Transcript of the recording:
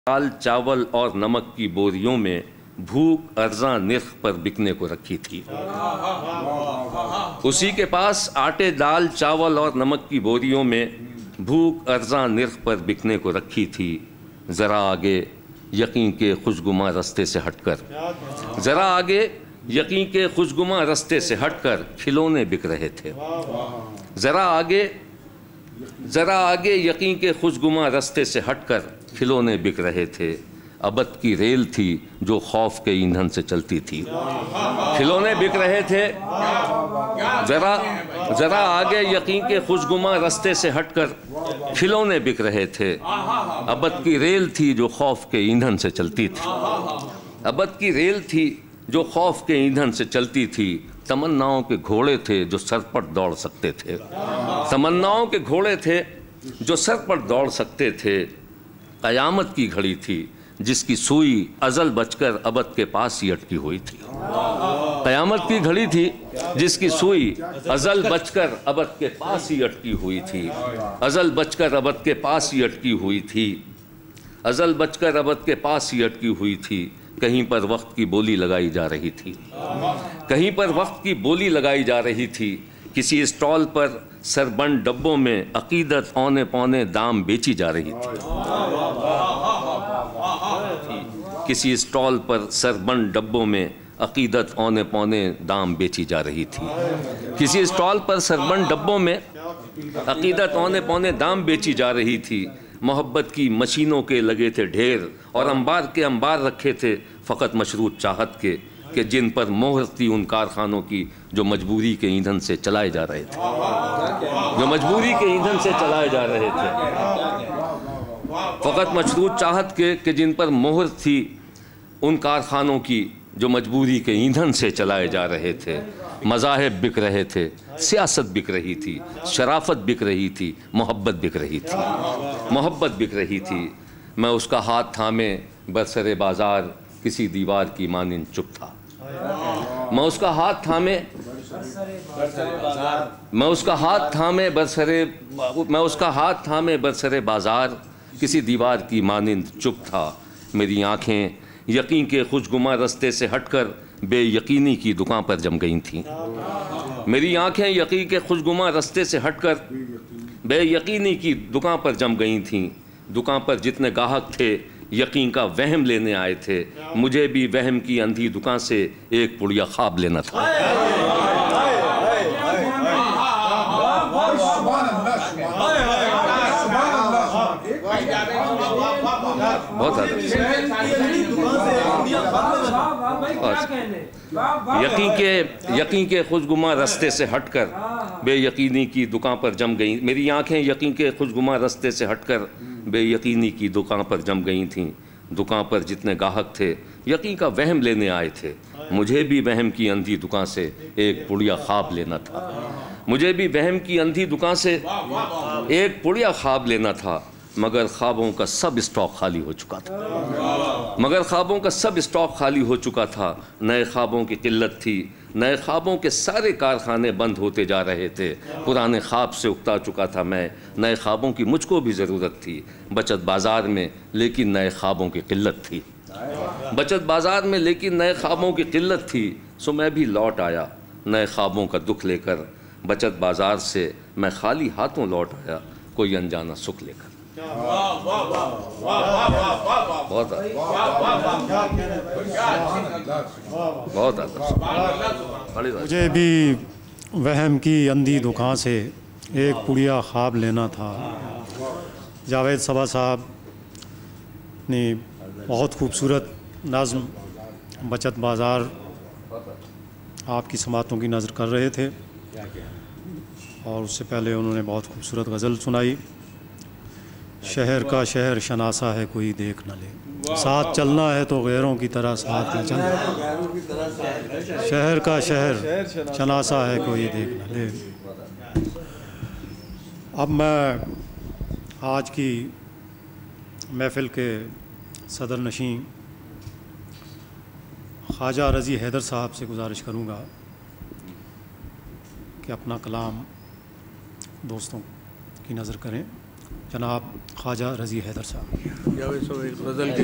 دال چاول اور نمک کی بوریوں میں بھوک ارزاں نرخ پر بکنے کو رکھی تھی۔ اسی کے پاس آٹے دال چاول اور نمک کی بوریوں میں بھوک ارزاں نرخ پر بکنے کو رکھی تھی۔ ذرا آگے یقین کے خوشگواں رستے سے ہٹ کر ذرا آگے یقین کے خوشگواں رستے سے ہٹ کر کھلونے بک رہے تھے۔ ذرا آگے یقین کے خوشگواں رستے سے ہٹ کر کھلونے بک رہے تھے۔ ابد کی ریل تھی جو خوف کے ایندھن سے چلتی تھی۔ کھلونے بک رہے تھے۔ ذرا آگے یقین کے خوشگواں رستے سے ہٹ کر کھلونے بک رہے تھے۔ ابد کی ریل تھی جو خوف کے ایندھن سے چلتی تھی۔ ابد کی ریل تھی جو خوف کے ایندھن سے چلتی تھی۔ تمناؤں کے گھوڑے تھے جو سر پر دوڑ سکتے تھے۔ تمناؤں کے گھوڑے تھے جو سر پر دوڑ سکتے تھے۔ قیامت کی گھڑی تھی جس کی سوئی ازل بچ کر ابد کے پاس ہی اٹکی ہوئی تھی۔ قیامت کی گھڑی تھی جس کی سوئی ازل بچ کر ابد کے پاس ہی اٹکی ہوئی تھی۔ ازل بچ کر ابد کے پاس ہی اٹکی ہوئی تھی۔ ازل بچ کر ابد کے پاس ہی اٹکی ہوئی تھی۔ کہیں پر وقت کی بولی لگائی جا رہی تھی۔ کہیں پر وقت کی بولی لگائی جا رہی تھی۔ کسی اسٹال پر سربند ڈبوں میں عقیدت اونے پونے دام بیچی جا رہی تھی۔ کسی اسٹال پر سربند ڈبوں میں عقیدت اونے پونے دام بیچی جا رہی تھی۔ کسی اسٹال پر سربند ڈبوں میں عقیدت اونے پونے دام بیچی جا رہی تھی۔ محبت کی مشینوں کے لگے تھے ڈھیر اور انبار کے انبار رکھے تھے فقط مشروط چاہت کے کہ جن پر مہر تھی ان کارخانوں کی جو مجبوری کے ایندھن سے چلائے جا رہے تھے۔ جو مجبوری کے ایندھن سے چلائے جا رہے تھے۔ فقط مشروط چاہت کے کہ جن پر مہر تھی ان کارخانوں کی جو مجبوری کے ایندھن سے چلائے جا رہے تھے۔ مذاہب بک رہے تھے، سیاست بک رہی تھی، شرافت بک رہی تھی، محبت بک رہی تھی۔ محبت بک رہی تھی۔ میں اس کا ہاتھ تھامے برسر بازار کسی دیوار کی مانند چپ تھا۔ میں اس کا ہاتھ تھامے برسر بازار کسی دیوار کی مانند چپ تھا۔ میری آنکھیں یقین کے خوشگواں رستے سے ہٹ کر بے یقینی کی دکان پر جم گئی تھیں۔ میری آنکھیں یقین کے خوشگواں رستے سے ہٹ کر بے یقینی کی دکان پر جم گئی تھیں۔ دکان پر جتنے گاہک تھے یقین کا وہم لینے آئے تھے۔ مجھے بھی وہم کی اندھی دکان سے ایک پڑیا خواب لینا تھا۔ یقین کے خوشگواں رستے سے ہٹ کر بے یقینی کی دکان پر جم گئیں۔ میری آنکھیں یقین کے خوشگواں رستے سے ہٹ کر بے یقینی کی دکان پر جم گئی تھیں۔ دکان پر جتنے گاہک تھے یقین کا وہم لینے آئے تھے۔ مجھے بھی وہم کی اندھی دکان سے ایک پڑیا خواب لینا تھا۔ مجھے بھی وہم کی اندھی دکان سے ایک پڑیا خواب لینا تھا، مگر خوابوں کا سب اسٹاک خالی ہو چکا تھا۔ نئے خوابوں کی قلت تھی۔ نئے خوابوں کے سارے کارخانے بند ہوتے جا رہے تھے۔ پرانے خواب سے اکتا چکا تھا میں۔ نئے خوابوں کی مجھ کو بھی ضرورت تھی بچت بازار میں، لیکن نئے خوابوں کی قلت تھی۔ بچت بازار میں لیکن نئے خوابوں کی قلت تھی۔ سو میں بھی لوٹ آیا نئے خوابوں کا دکھ لے کر۔ بچت بازار سے میں خالی ہاتھوں لوٹ آیا کوئی انجانا سکھ لے کر۔ مجھے بھی وہم کی اندھی دکان سے ایک پڑیا خواب لینا تھا۔ جاوید صبا صاحب نے بہت خوبصورت نظم بچت بازار آپ کی سماعتوں کی نظر کر رہے تھے، اور اس سے پہلے انہوں نے بہت خوبصورت غزل سنائی۔ شہر کا شہر شناسا ہے کوئی دیکھ نہ لے، ساتھ چلنا ہے تو غیروں کی طرح ساتھ نہ چلنا۔ شہر کا شہر شناسا ہے کوئی دیکھ نہ لے۔ اب میں آج کی محفل کے صدر نشین خواجہ رضی حیدر صاحب سے گزارش کروں گا کہ اپنا کلام دوستوں کی نظر کریں جناب خواجہ رضی حیدر صاحب. جاوید صاحب ایک غزل